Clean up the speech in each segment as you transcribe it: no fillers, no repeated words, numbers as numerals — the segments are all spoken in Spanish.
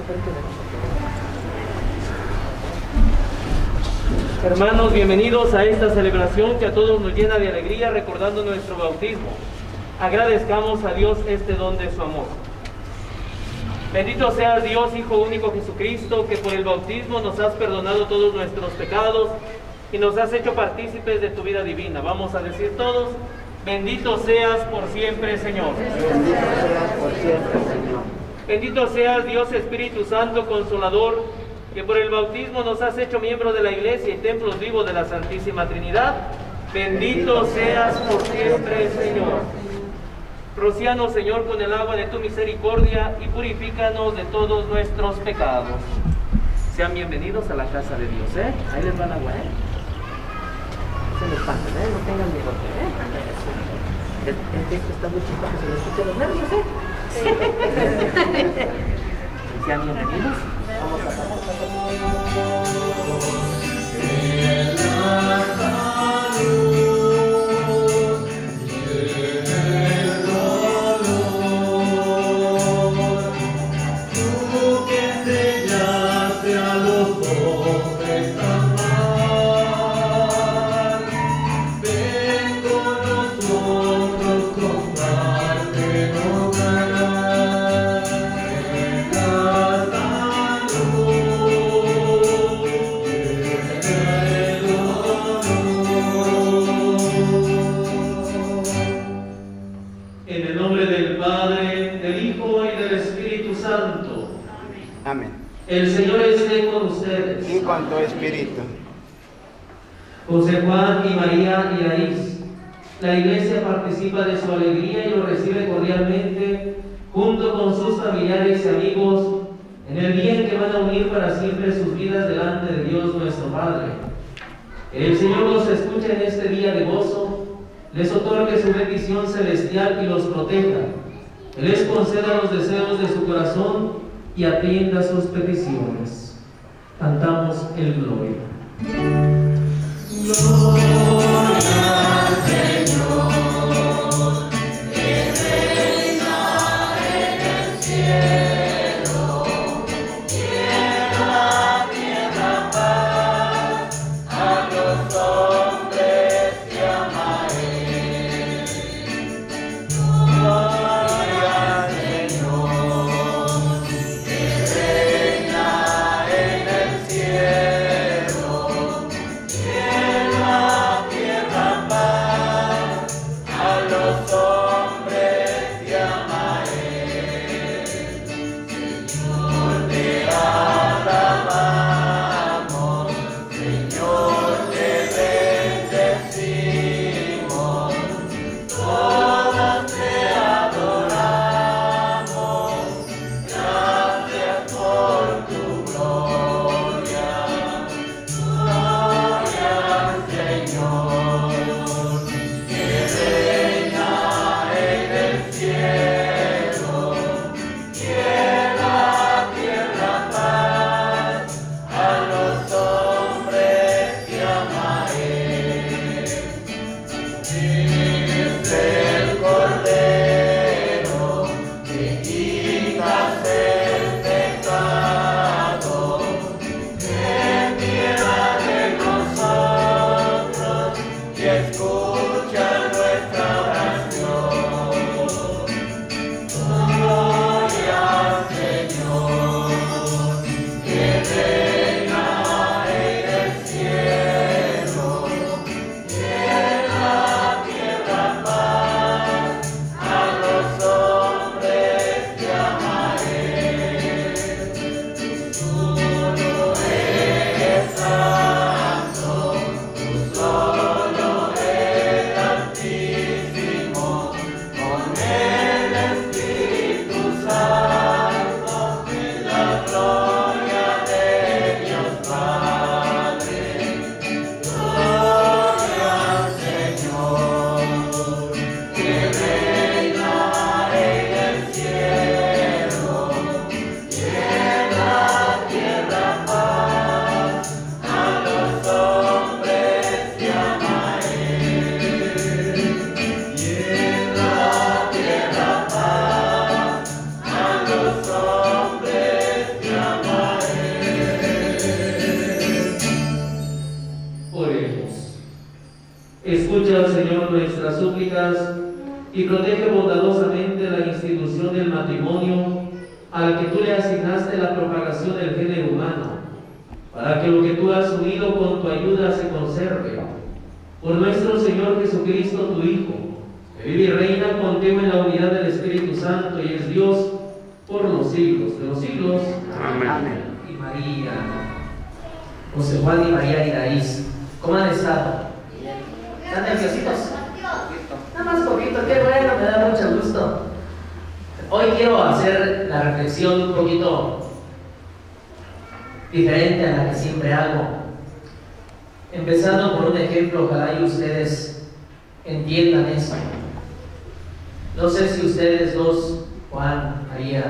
Hermanos, bienvenidos a esta celebración que a todos nos llena de alegría recordando nuestro bautismo. Agradezcamos a Dios este don de su amor. Bendito seas Dios, Hijo único Jesucristo, que por el bautismo nos has perdonado todos nuestros pecados y nos has hecho partícipes de tu vida divina. Vamos a decir todos: bendito seas por siempre, Señor. Bendito seas por siempre, Señor. Bendito seas Dios Espíritu Santo, Consolador, que por el bautismo nos has hecho miembros de la Iglesia y templos vivos de la Santísima Trinidad. Bendito seas por siempre, Señor. Rocíanos, Señor, con el agua de tu misericordia y purifícanos de todos nuestros pecados. Sean bienvenidos a la casa de Dios, ¿eh? Ahí les va el agua, ¿eh? Se me espanten, ¿eh? No tengan miedo, ¿eh? Esto está muy chico, que se les escuchen los nervios, ¿eh? Sean bienvenidos. Vamos a pasar. El Señor esté con ustedes. Y con tu espíritu. José Juan y María Iraíz. La Iglesia participa de su alegría y lo recibe cordialmente, junto con sus familiares y amigos, en el día en que van a unir para siempre sus vidas delante de Dios nuestro Padre. El Señor los escuche en este día de gozo, les otorgue su bendición celestial y los proteja. Él les conceda los deseos de su corazón y atienda sus peticiones. Cantamos el Gloria. Gloria al Señor, que reina en el cielo, tierra paz, a los hombres te amaré. Gloria al Señor, que reina en el cielo, tierra paz. nuestras súplicas y protege bondadosamente la institución del matrimonio a la que tú le asignaste la propagación del género humano, para que lo que tú has unido con tu ayuda se conserve. Por nuestro Señor Jesucristo, tu Hijo, que vive y reina contigo en la unidad del Espíritu Santo y es Dios por los siglos de los siglos. Amén. Y María, José Juan y María Iraíz, ¿cómo han estado? ¿Están nerviositos? Nada más poquito, qué bueno, me da mucho gusto. Hoy quiero hacer la reflexión un poquito diferente a la que siempre hago. Empezando por un ejemplo, ojalá y ustedes entiendan eso. No sé si ustedes dos, Juan, María,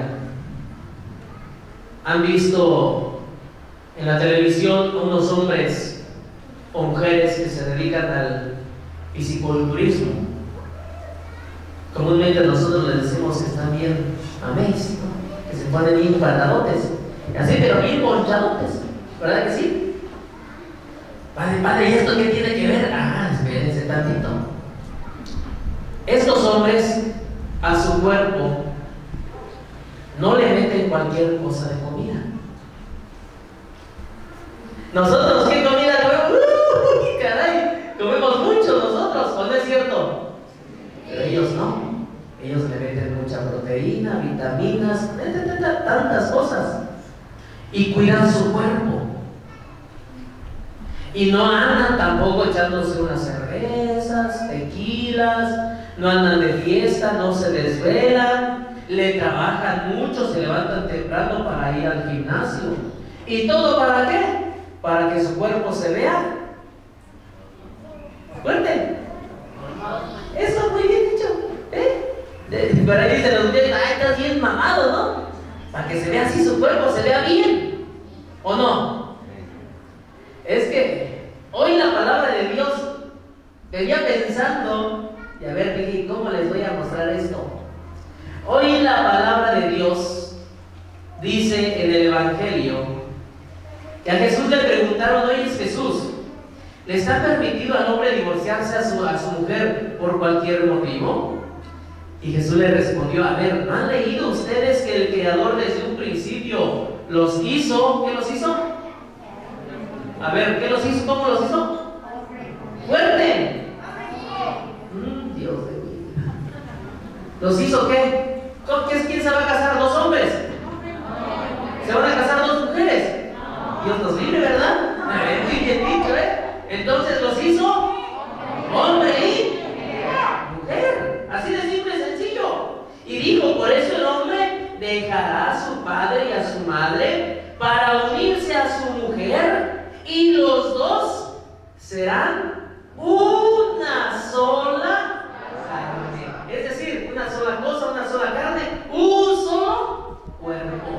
han visto en la televisión unos hombres o mujeres que se dedican al fisiculturismo. Comúnmente nosotros les decimos que están bien amazing, ¿no? Que se ponen bien cuadradotes, así, pero bien ponchadotes, ¿verdad que sí? Padre, ¿y esto qué tiene que ver? Ah, espérense tantito. Estos hombres a su cuerpo no le meten cualquier cosa de comida. Nosotros, ¿qué comida comemos? ¡Caray! Comemos mucho nosotros, ¿o no es cierto? Pero ellos no. Ellos le meten mucha proteína, vitaminas, tantas cosas. Y cuidan su cuerpo. Y no andan tampoco echándose unas cervezas, tequilas, no andan de fiesta, no se desvelan, le trabajan mucho, se levantan temprano para ir al gimnasio. ¿Y todo para qué? Para que su cuerpo se vea fuerte. Eso es muy bien dicho, ¿eh? Por ahí dicen los pies, ay, estás bien mamado, ¿no? Para que se vea así su cuerpo, se vea bien, ¿o no? Es que hoy la palabra de Dios venía pensando, y a ver, dije, ¿cómo les voy a mostrar esto? Hoy la palabra de Dios dice en el Evangelio que a Jesús le preguntaron, oye Jesús, ¿le está permitido al hombre divorciarse a su mujer por cualquier motivo? Y Jesús le respondió, a ver, ¿no han leído ustedes que el Creador desde un principio los hizo? ¿Qué los hizo? A ver, ¿qué los hizo? ¿Cómo los hizo? ¡Fuerte! Dios de mí. ¿Los hizo qué? ¿Quién se va a casar? ¿Dos hombres? ¿Se van a casar dos mujeres? Dios nos libre, ¿verdad? Muy bien dicho, ¿eh? Entonces los hizo hombre y mujer. Así de simple y sencillo. Y dijo, por eso el hombre dejará a su padre y a su madre para unirse a su mujer, y los dos serán una sola carne. Es decir, una sola cosa, una sola carne, un solo cuerpo.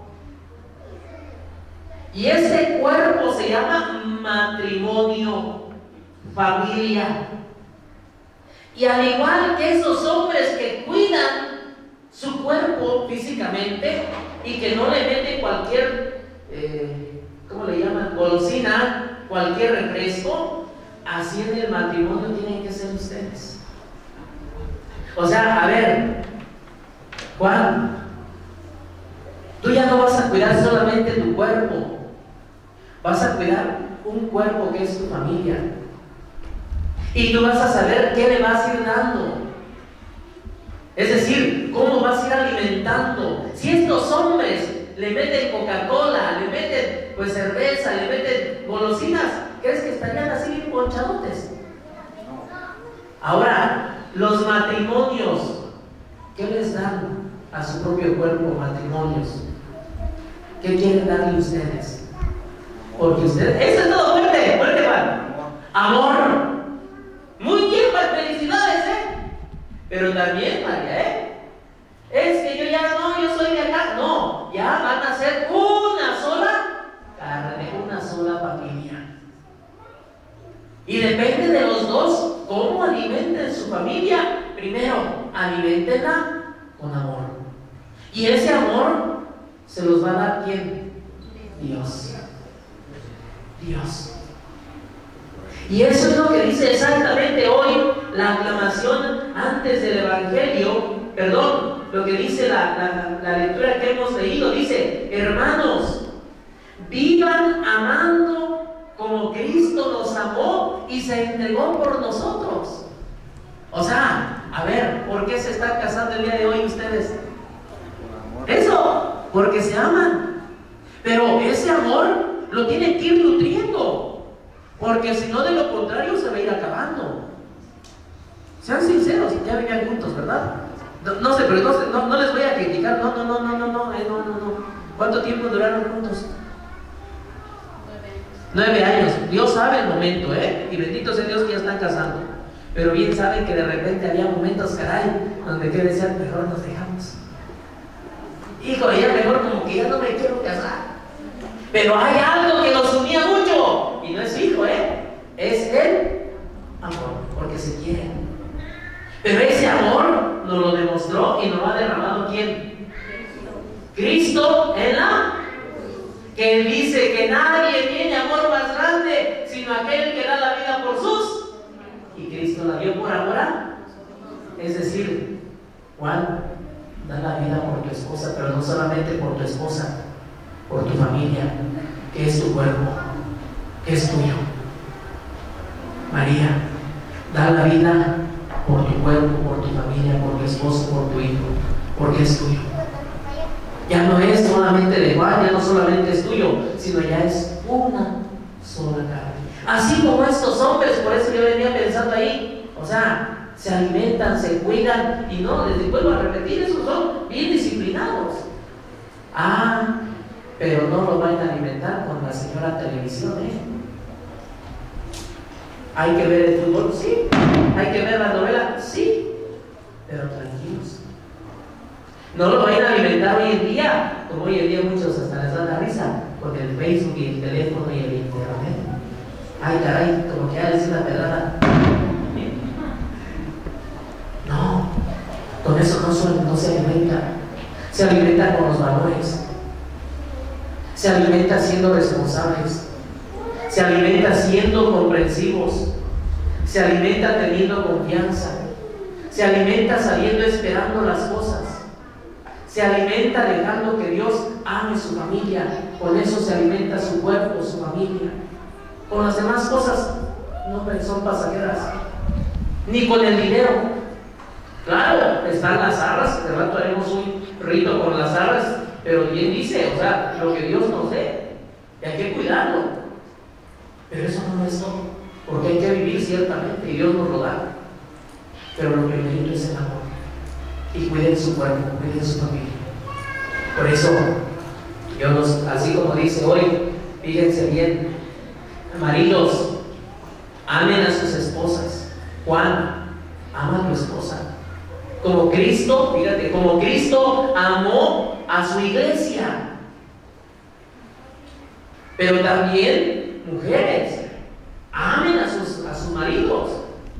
Y ese cuerpo se llama matrimonio, familia. Y al igual que esos hombres que cuidan su cuerpo físicamente y que no le meten cualquier, ¿cómo le llaman? Golosina, cualquier refresco, así en el matrimonio tienen que ser ustedes. O sea, a ver, Juan, tú ya no vas a cuidar solamente tu cuerpo, vas a cuidar un cuerpo que es tu familia. Y tú vas a saber qué le vas a ir dando. Es decir, cómo vas a ir alimentando. Si estos hombres le meten Coca-Cola, le meten pues cerveza, le meten golosinas, ¿crees que estarían así bien ponchadotes? Ahora, los matrimonios, ¿qué les dan a su propio cuerpo, matrimonios? ¿Qué quieren darle ustedes? Porque ustedes, eso es todo, fuerte, fuerte, Juan. Amor. Muy bien, Juan, felicidades, Pero también, María, es que yo ya no, yo soy de acá. No, ya van a ser una sola carne, una sola familia. Y depende de los dos cómo alimenten su familia. Primero, alimentenla con amor. Y ese amor se los va a dar ¿quién? Dios. Dios. Y eso es lo que dice exactamente hoy la aclamación antes del Evangelio, perdón, lo que dice la lectura que hemos leído, dice: hermanos, vivan amando como Cristo nos amó y se entregó por nosotros. O sea, a ver, ¿por qué se están casando el día de hoy ustedes? Eso, porque se aman. Pero ese amor lo tienen que ir nutriendo, porque si no, de lo contrario se va a ir acabando. Sean sinceros, ya vivían juntos, ¿verdad? No sé, pero no les voy a criticar. No. ¿Cuánto tiempo duraron juntos? 9 años. Dios sabe el momento, y bendito sea Dios que ya están casando. Pero bien saben que de repente había momentos, caray, donde que decían: mejor nos dejamos. Hijo, ya mejor como que ya no me quiero casar. Pero hay algo que nos unía mucho, y no es hijo, es el amor, porque se quieren. Pero ese amor nos lo demostró y nos lo ha derramado ¿quién? Cristo en la que dice que nadie tiene amor más grande sino aquel que da la vida por sus, y Cristo la dio por amor a, es decir, Juan, da la vida por tu esposa, pero no solamente por tu esposa, por tu familia, que es tu cuerpo, que es tuyo. María, da la vida por tu cuerpo, por tu familia, por tu esposo, por tu hijo, porque es tuyo. Ya no es solamente de Juan, ya no solamente es tuyo, sino ya es una sola carne. Así como estos hombres, por eso yo venía pensando ahí, o sea, se alimentan, se cuidan, y no, les vuelvo a repetir, esos son bien disciplinados. Pero no lo van a alimentar con la señora televisión, Hay que ver el fútbol, sí. Hay que ver la novela, sí. Pero tranquilos. No lo vayan a alimentar hoy en día, como hoy en día muchos hasta les da la risa, con el Facebook y el teléfono y el internet. Ay, caray, como que ya les da pedrada. No, con eso no se alimenta. Se alimenta con los valores. Se alimenta siendo responsables. Se alimenta siendo comprensivos. Se alimenta teniendo confianza. Se alimenta sabiendo esperando las cosas. Se alimenta dejando que Dios ame su familia. Con eso se alimenta su cuerpo, su familia. Con las demás cosas no son pasajeras. Ni con el dinero. Claro, están las arras. De rato haremos un rito con las arras. Pero bien dice, o sea, lo que Dios nos dé, y hay que cuidarlo. Pero eso no es todo, porque hay que vivir ciertamente, y Dios nos lo da. Pero lo primero es el amor. Y cuiden su cuerpo, cuiden su familia. Por eso, así como dice hoy, fíjense bien, maridos, amen a sus esposas. Juan, ama a tu esposa. Como Cristo, fíjate, como Cristo amó a su iglesia. Pero también, mujeres, amen a sus maridos.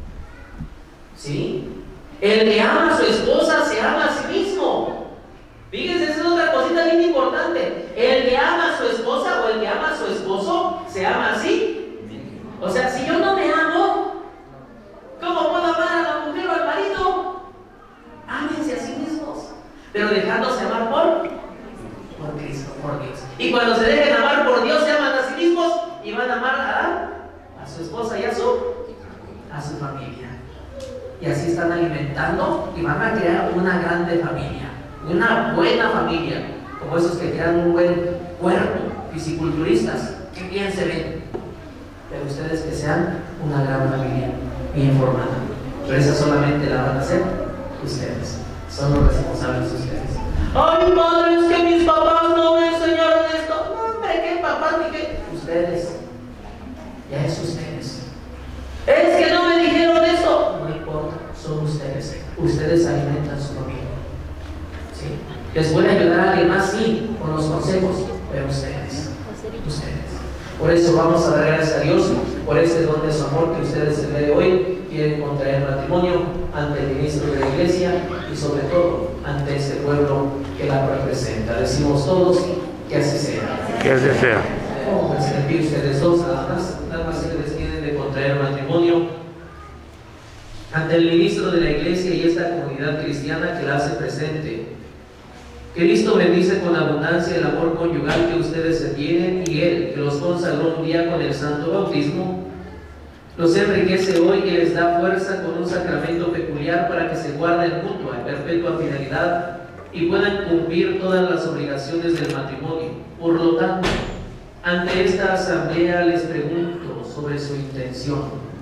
¿Sí? El que ama a su esposa se ama a sí mismo. Fíjense, esa es otra cosita bien importante. El que ama a su esposa o el que ama a su esposo se ama a sí. O sea, si yo no me amo, ¿cómo puedo amar a la mujer o al marido? Ámense a sí mismos, pero dejándose amar por Cristo, por Dios. Y cuando se dejen amar por Dios, se aman a sí mismos y van a amar a su esposa y a su familia. Y así están alimentando y van a crear una grande familia, una buena familia, como esos que crean un buen cuerpo, fisiculturistas, que bien se ven. Pero ustedes que sean una gran familia, bien formada. Pero esa solamente la van a hacer ustedes, son los responsables ustedes. Ay, padre, es que mis papás no me enseñaron esto. No, hombre, ¿qué papás ni qué? Ustedes, ya es ustedes. Es que no me dijeron eso. No importa, son ustedes. Ustedes alimentan su familia. ¿Sí? Les puede ayudar a alguien más, sí, con los consejos, pero ustedes. Por eso vamos a dar gracias a Dios por ese don de su amor que ustedes el día de hoy quieren contraer matrimonio ante el ministro de la iglesia y sobre todo ante este pueblo que la representa. Decimos todos que así sea. Que así sea. Pónganse de pie ustedes dos, nada más que les tienen de contraer matrimonio. ante el ministro de la Iglesia y esta comunidad cristiana que la hace presente. Cristo bendice con abundancia el amor conyugal que ustedes se tienen, y Él, que los consagró un día con el santo bautismo, los enriquece hoy y les da fuerza con un sacramento peculiar para que se guarden mutua y perpetua fidelidad y puedan cumplir todas las obligaciones del matrimonio. Por lo tanto, ante esta asamblea les pregunto sobre su intención.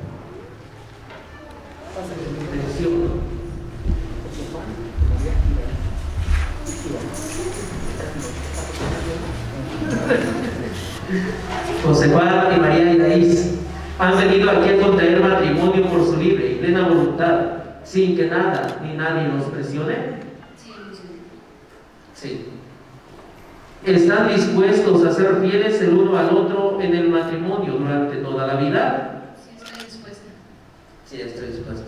José Juan y María Iraíz han venido aquí a contraer matrimonio por su libre y plena voluntad, sin que nada ni nadie los presione. Sí. ¿Están dispuestos a ser fieles el uno al otro en el matrimonio durante toda la vida? Sí, estoy dispuesta. Sí, estoy dispuesto.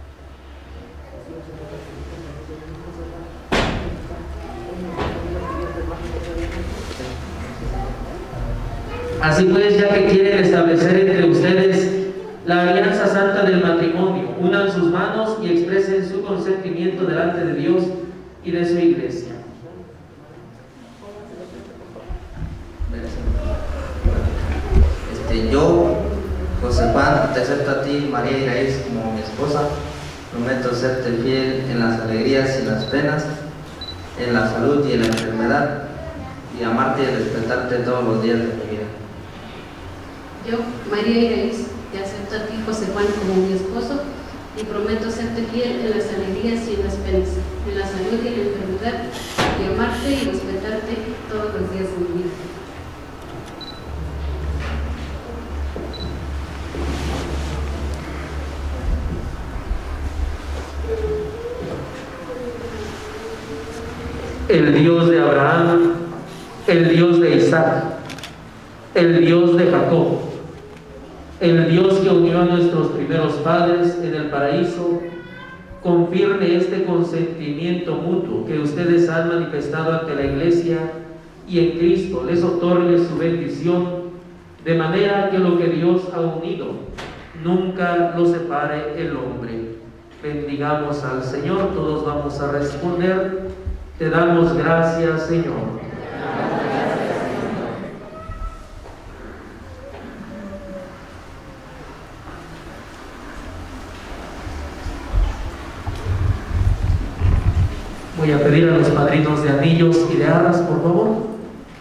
Así pues, ya que quieren establecer entre ustedes la alianza santa del matrimonio, unan sus manos y expresen su consentimiento delante de Dios y de su Iglesia. Yo, José Juan, te acepto a ti, María Iraíz, como mi esposa. Prometo serte fiel en las alegrías y las penas, en la salud y en la enfermedad, y amarte y respetarte todos los días de mi vida. Yo, María Iraíz, te acepto a ti, José Juan, como mi esposo, y prometo serte fiel en las alegrías y en las penas, en la salud y en la enfermedad, y amarte y respetarte todos los días de mi vida. El Dios de Abraham, el Dios de Isaac, el Dios de Jacob, el Dios que unió a nuestros primeros padres en el paraíso, confirme este consentimiento mutuo que ustedes han manifestado ante la Iglesia, y en Cristo les otorgue su bendición, de manera que lo que Dios ha unido nunca lo separe el hombre. Bendigamos al Señor. Todos vamos a responder: te damos gracias, Señor. Voy a pedir a los padrinos de anillos y de arras, por favor.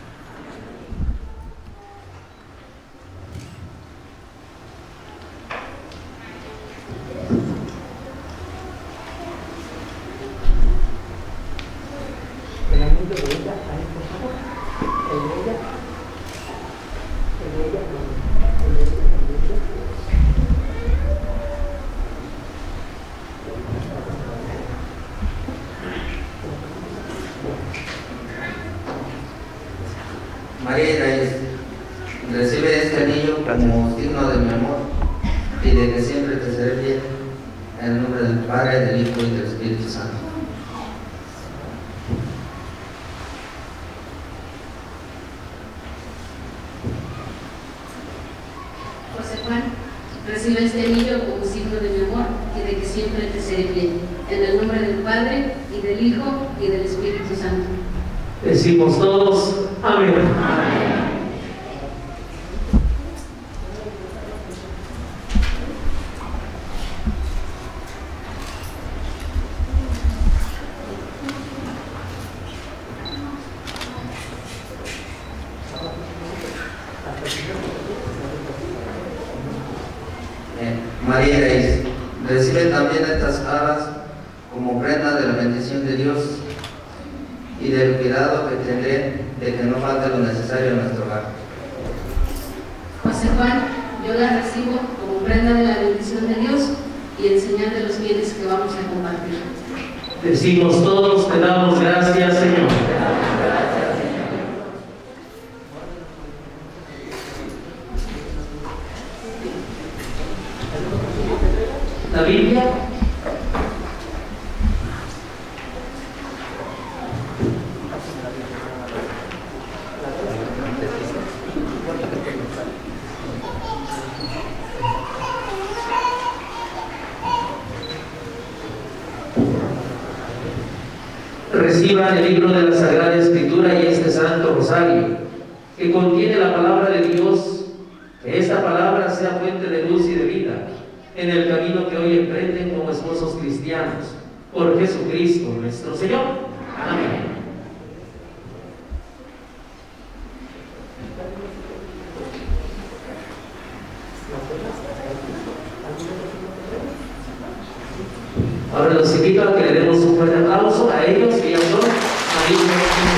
María Iraíz, recibe este anillo como signo de mi amor y de que siempre te seré fiel, en el nombre del Padre, del Hijo y del Espíritu Santo. José Juan, recibe este anillo como signo de mi amor y de que siempre te seré fiel, en el nombre del Padre, y del Hijo, y del Espíritu Santo. Decimos todos: amén. María Iraíz, recibe también estas aras como prenda de la bendición de Dios y del cuidado que tendré de que no falte lo necesario en nuestro hogar. José Juan, yo la recibo como prenda de la bendición de Dios y en señal de los bienes que vamos a compartir. Decimos todos: te damos gracias, Señor. La Biblia. reciban el libro de la Sagrada Escritura y este Santo Rosario, que contiene la palabra de Dios, que esta palabra sea fuente de luz y de vida en el camino que hoy emprenden como esposos cristianos, por Jesucristo nuestro Señor. Amén. Ahora los invito a que le demos un fuerte aplauso a ellos que ya son amigos.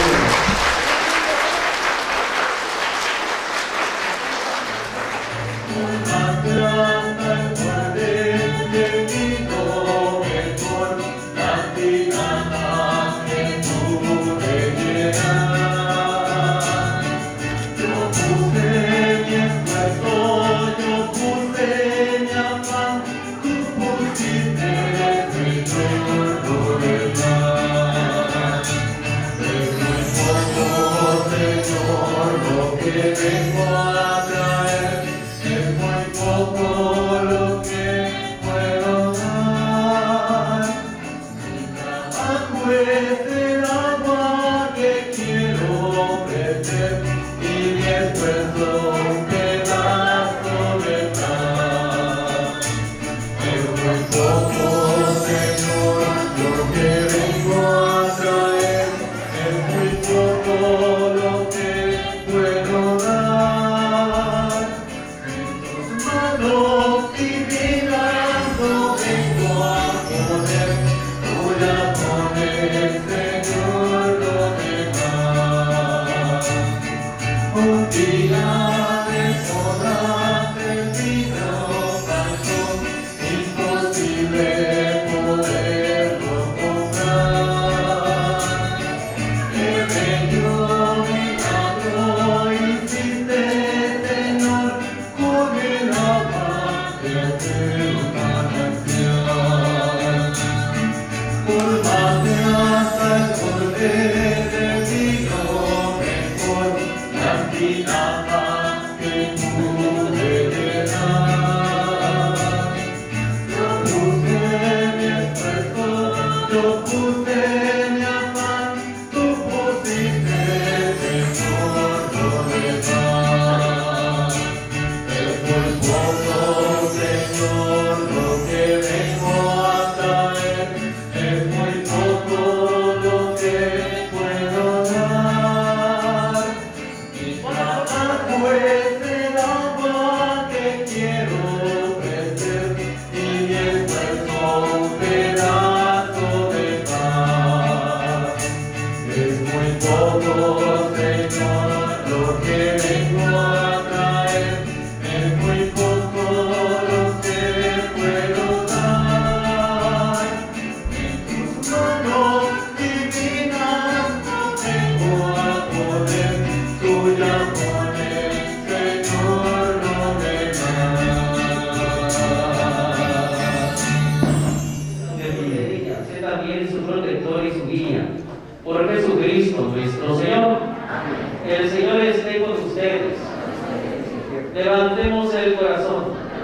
Levantemos el corazón.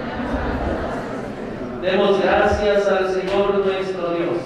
Demos gracias al Señor nuestro Dios.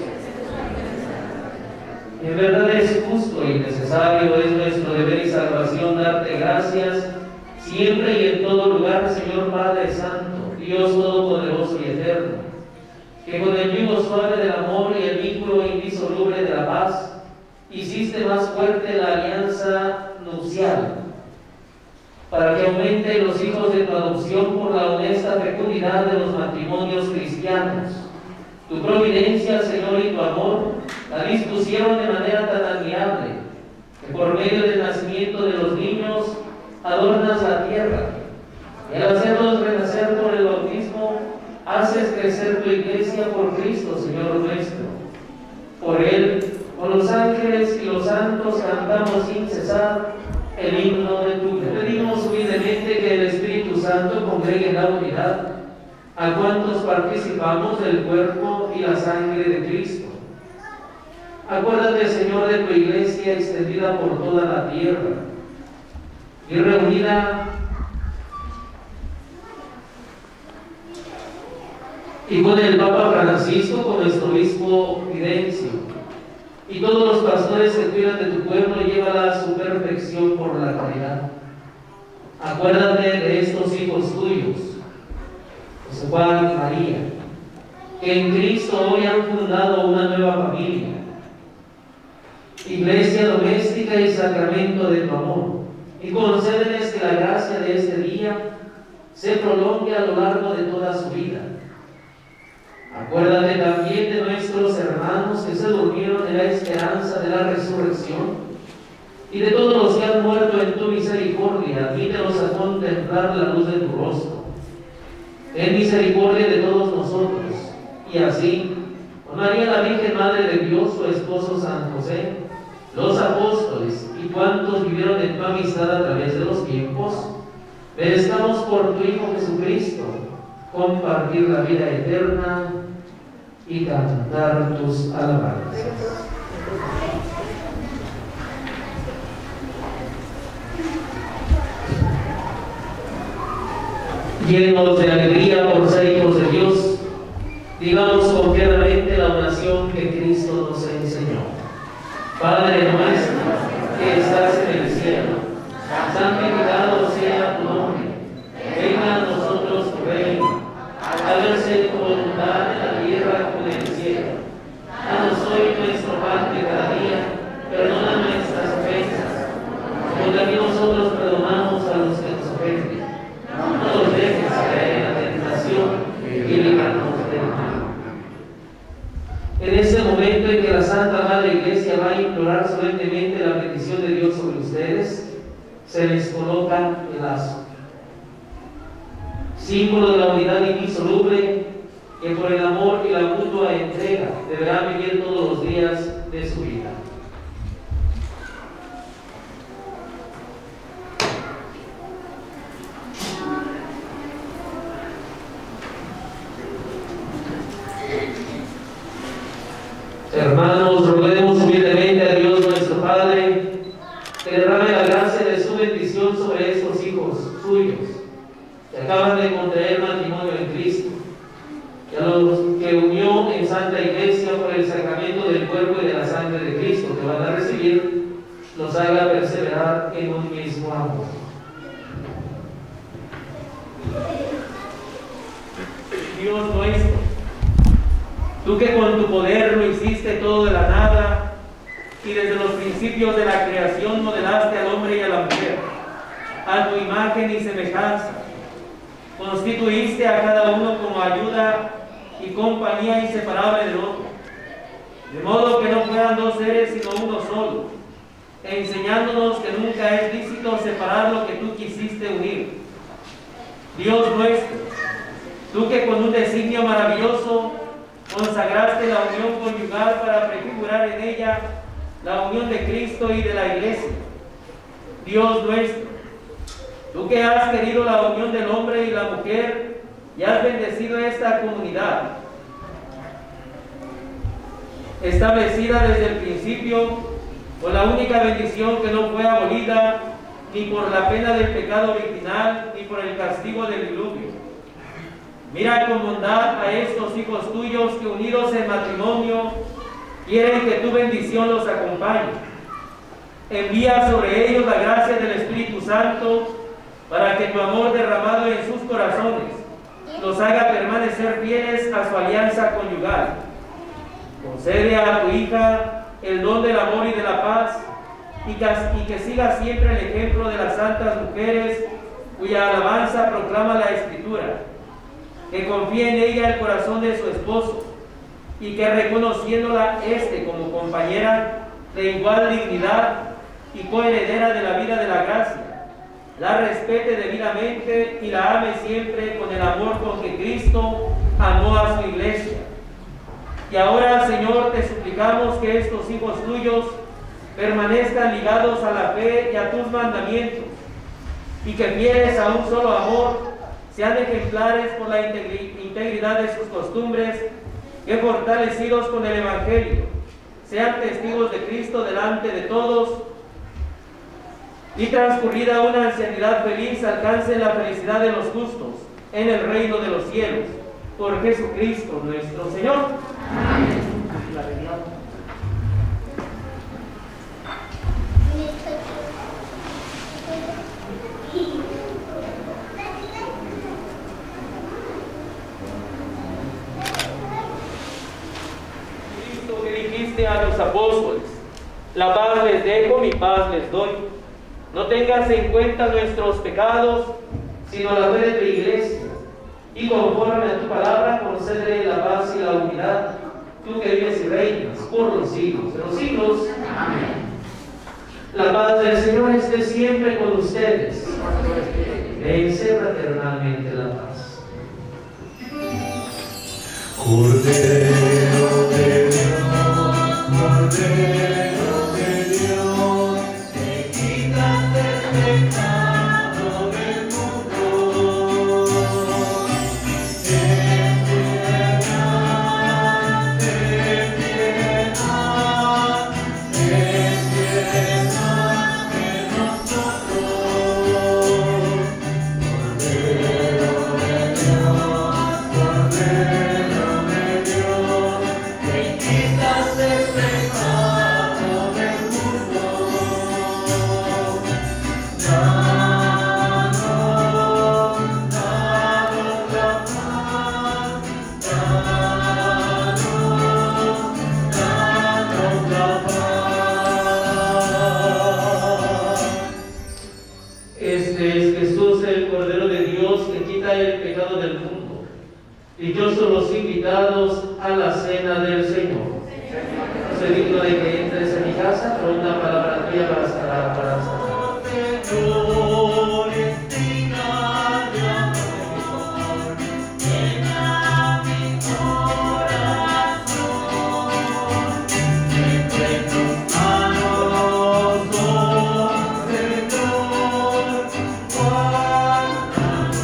En verdad es justo y necesario, es nuestro deber y salvación darte gracias siempre y en todo lugar, Señor Padre Santo, Dios Todopoderoso y Eterno, que con el yugo suave del amor y el vínculo indisoluble de la paz hiciste más fuerte la alianza nupcial, para que aumenten los hijos de tu adopción por la honesta fecundidad de los matrimonios cristianos. Tu providencia, Señor, y tu amor la dispusieron de manera tan admirable, que por medio del nacimiento de los niños adornas la tierra, y al hacerlos renacer por el bautismo, haces crecer tu iglesia por Cristo, Señor nuestro. Por Él, con los ángeles y los santos, cantamos sin cesar el himno de tu gloria. Pedimos humildemente que el Espíritu Santo congregue en la unidad a cuantos participamos del cuerpo y la sangre de Cristo. Acuérdate, Señor, de tu iglesia extendida por toda la tierra y reunida y con el Papa Francisco, con nuestro obispo Fidencio, y todos los pastores que cuidan de tu pueblo, llévala a su perfección por la caridad. Acuérdate de estos hijos tuyos, José Juan y María, que en Cristo hoy han fundado una nueva familia, iglesia doméstica y sacramento de tu amor, y concédeles que la gracia de este día se prolongue a lo largo de toda su vida. Acuérdate también de nuestros hermanos que se durmieron en la esperanza de la resurrección, y de todos los que han muerto en tu misericordia, admítelos a contemplar la luz de tu rostro. Ten misericordia de todos nosotros, y así, con María la Virgen Madre de Dios, su esposo San José, los apóstoles y cuantos vivieron en tu amistad a través de los tiempos, merezcamos por tu Hijo Jesucristo compartir la vida eterna y cantar tus alabanzas. Llenos de alegría por ser hijos de Dios, digamos confiadamente la oración que Cristo nos enseñó. Padre nuestro que estás en el cielo, santificado sea tu nombre. Venga a nosotros tu reino. Hágase tu voluntad en la tierra como en el cielo. Danos hoy nuestro pan de cada día. Perdona nuestras ofensas, como también nosotros perdonamos a los que nos ofenden. No nos dejes caer en la tentación y líbranos del mal. En ese momento en que la Santa Madre Iglesia va a implorar solemnemente la bendición de Dios sobre ustedes, se les coloca el lazo, símbolo de la unidad indisoluble que por el amor y la mutua entrega deberán vivir todos los días de su vida. Hermanos, roguemos humildemente a Dios nuestro Padre que derrame la gracia de su bendición sobre estos hijos suyos que acaban de contraer matrimonio en Cristo, y a los que unió en Santa Iglesia por el sacramento del cuerpo y de la sangre de Cristo que van a recibir, los haga perseverar en un mismo amor. Dios nuestro, tú que con tu poder lo hiciste todo de la nada y desde los principios de la creación modelaste al hombre y a la mujer, a tu imagen y semejanza, constituiste a cada uno como ayuda y compañía inseparable del otro, de modo que no fueran dos seres sino uno solo, enseñándonos que nunca es lícito separar lo que tú quisiste unir. Dios nuestro, tú que con un designio maravilloso consagraste la unión conyugal para prefigurar en ella la unión de Cristo y de la Iglesia. Dios nuestro, tú que has querido la unión del hombre y la mujer y has bendecido esta comunidad, establecida desde el principio con la única bendición que no fue abolida ni por la pena del pecado original ni por el castigo del diluvio. Mira con bondad a estos hijos tuyos que unidos en matrimonio quieren que tu bendición los acompañe. Envía sobre ellos la gracia del Espíritu Santo para que tu amor derramado en sus corazones los haga permanecer fieles a su alianza conyugal. Concede a tu hija el don del amor y de la paz y que siga siempre el ejemplo de las santas mujeres cuya alabanza proclama la Escritura. Que confíe en ella el corazón de su esposo y que reconociéndola como compañera de igual dignidad y coheredera de la vida de la gracia, la respete debidamente y la ame siempre con el amor con que Cristo amó a su Iglesia. Y ahora, Señor, te suplicamos que estos hijos tuyos permanezcan ligados a la fe y a tus mandamientos, y que fieles a un solo amor, sean ejemplares por la integridad de sus costumbres, que fortalecidos con el Evangelio, sean testigos de Cristo delante de todos, y transcurrida una ancianidad feliz, alcancen la felicidad de los justos en el reino de los cielos. Por Jesucristo nuestro Señor. Amén. La paz les dejo, mi paz les doy. No tengas en cuenta nuestros pecados, sino la fe de tu iglesia. Y conforme a tu palabra, concede la paz y la unidad, tú que vives y reinas por los siglos de los siglos. Amén. La paz del Señor esté siempre con ustedes. Dense fraternalmente la paz. Cordero de Dios, Cordero de Dios, que quitas el pecado del mundo. Ten piedad, ten piedad, ten piedad de nosotros. Cordero de Dios, Cordero de Dios, que quitas el pecado del mundo. Danos, danos la paz, danos la paz. Este es Jesús, el Cordero de Dios, que quita el pecado del mundo. Dichosos los invitados a la cena del Señor. Soy digno de que entres en mi casa, pero una palabra tuya bastará para sanar. Señor, inspira de amor, llena mi corazón, entre tus manos, oh Señor, guárdanos,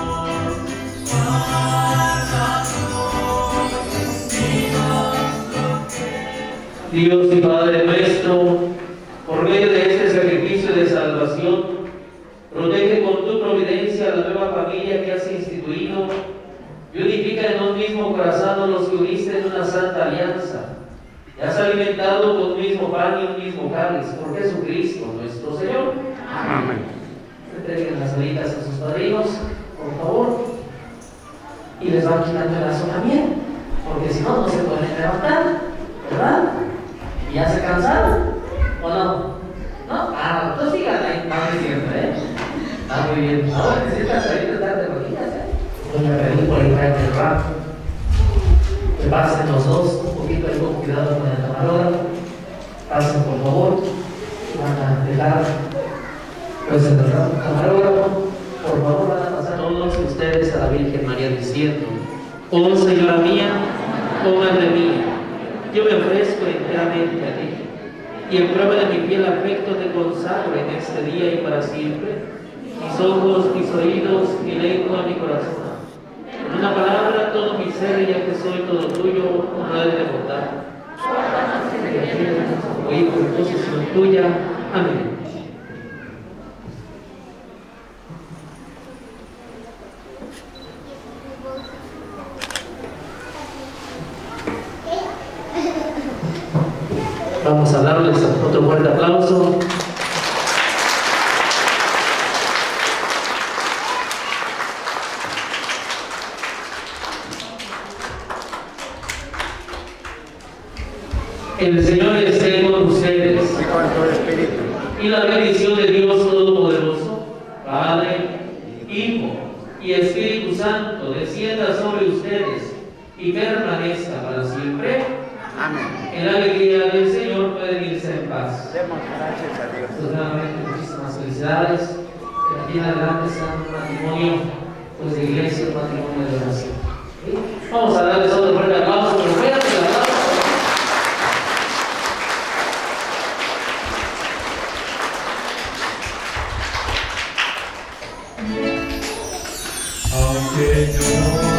Dios y Padre nuestro, por medio de este sacrificio de salvación, protege con tu providencia a la nueva familia que has instituido y unifica en un mismo corazón a los que uniste en una santa alianza. Y has alimentado con un mismo pan y un mismo cáliz por Jesucristo nuestro Señor. Amén. Entreguen las velitas a sus padrinos, por favor, y les van quitando el lazo también, porque si no, no se pueden levantar, ¿verdad? ¿Y ya se cansaron? ¿O no? ¿No? Ah, no sigan ahí, no siempre, ¿eh? Está muy bien. Ahora necesitas salir de dar de rodillas, ¿eh? Voy a pedir por el frente del rato. Que pasen los dos, un poquito ahí con cuidado con el camarógrafo. Pasen, por favor. Van a dejar, pues, el camarógrafo. Por favor, van a pasar todos ustedes a la Virgen María diciendo: oh Señora mía, oh Madre mía, yo me ofrezco enteramente a ti, y en prueba de mi fiel afecto te consagro en este día y para siempre mis ojos, mis oídos, mi lengua, mi corazón. En una palabra, todo mi ser, ya que soy todo tuyo, no he de devotar. Oí por posesión tuya. Amén. Vamos a darles otro fuerte aplauso. El Señor esté con ustedes. Y con tu espíritu. Y la bendición de Dios Todopoderoso, Padre, Hijo y Espíritu Santo, descienda sobre ustedes y permanezca para siempre. Amén. En la alegría del Señor pueden irse en paz. Demos gracias a Dios. Pues nuevamente muchísimas felicidades. Que aquí en adelante sea un matrimonio, pues de iglesia, un matrimonio de oración. ¿Sí? Vamos a darles otro fuerte aplauso, pero fuerte el aplauso. aunque yo